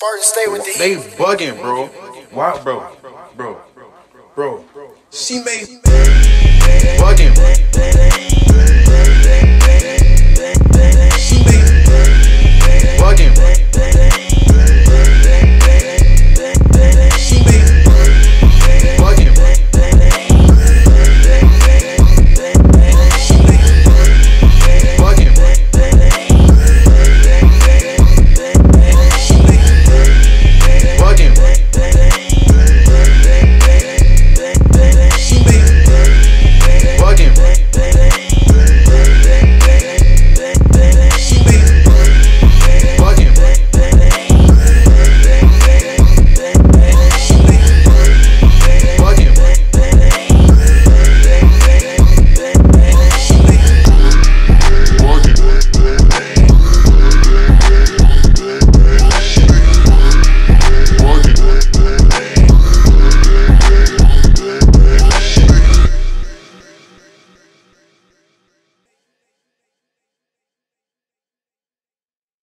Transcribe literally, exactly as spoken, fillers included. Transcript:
Spartan, stay with the They bugging, bro. Why, bro? Bro. Bro. She made bugging. She made bugging.